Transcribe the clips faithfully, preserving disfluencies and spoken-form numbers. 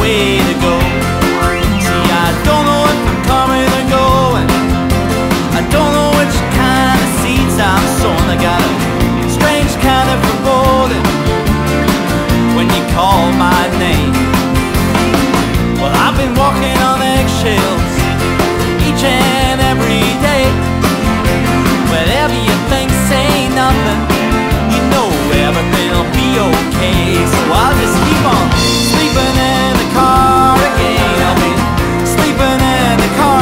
way to go. See, I don't know if I'm coming or going. I don't know which kind of seeds I'm sowing. I got a strange kind of foreboding when you call my name. Well, I've been walking on eggshells each and every day. Whatever you think, say nothing. You know everything'll be okay. So I'll just keep on sleeping in the car again. I'll be sleeping in the car,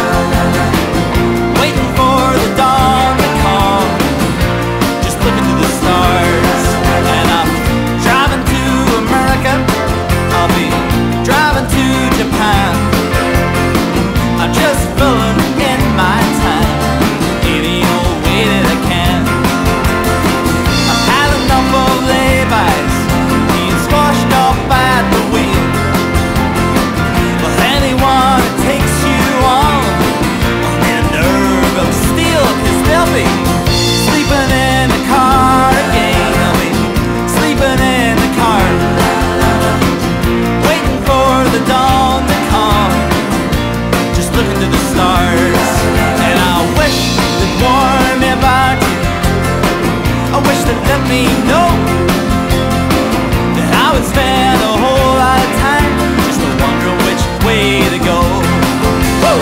waiting for the dawn to come, just looking to the stars. And I'm driving to America, I'll be driving to Japan. I'm just filling in my time any old way that I can. I've had enough of laybys being squashed off at the wheel. Well, anyone that takes you on on their nerve of steel, 'cause they'll be sleeping in the car again. They'll be sleeping in the car, waiting for the dawn to come, just looking to the stars. And I wish they'd warn me about you. I wish they'd let me know that I would spend a whole lot of time just wondering which way to go. Woo!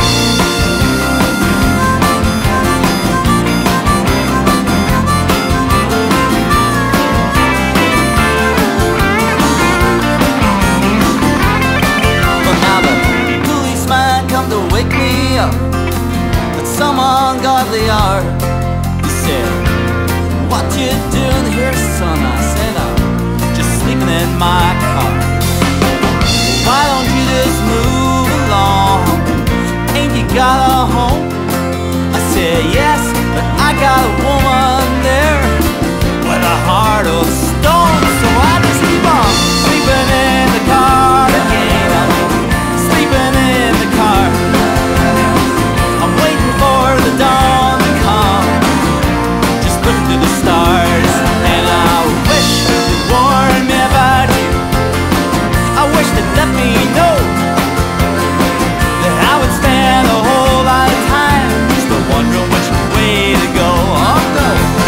Well, now the policeman come to wake me up at some ungodly hour. He said, "What you doing here, son?" I said, "I'm just sleeping in my car." "Why don't you just move along? Ain't you got a home?" I said, "Yes, but I got a woman there with a heart of stone." So I just keep on sleeping in the car again. I'm sleeping in the car, I'm waiting for the dawn to come, just looking to the stars. And I wish they'd warn me about you. I wish they'd let me know that I would spend a whole lot of time just wondering which way to go. Oh no.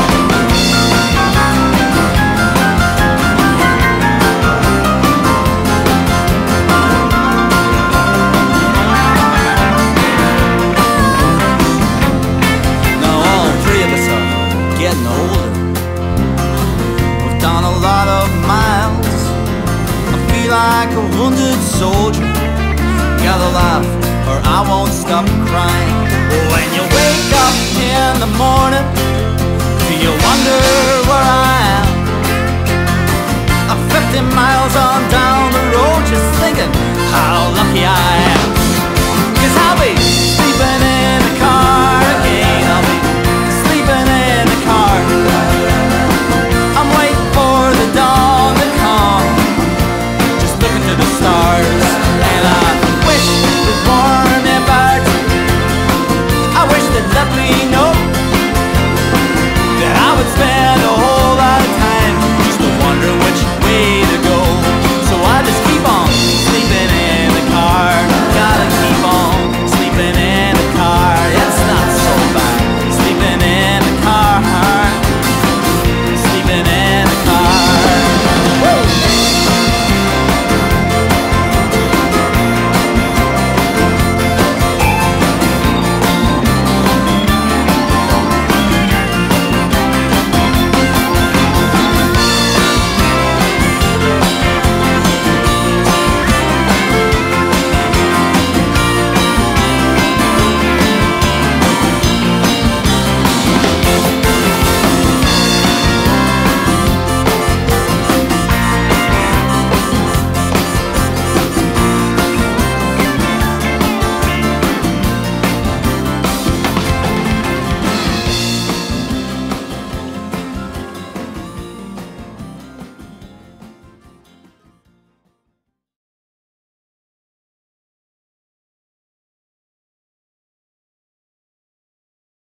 Now all three of us are getting older. We've done a lot of miles. I feel like a wounded soldier. Gotta laugh or I won't stop crying. When you wake up in the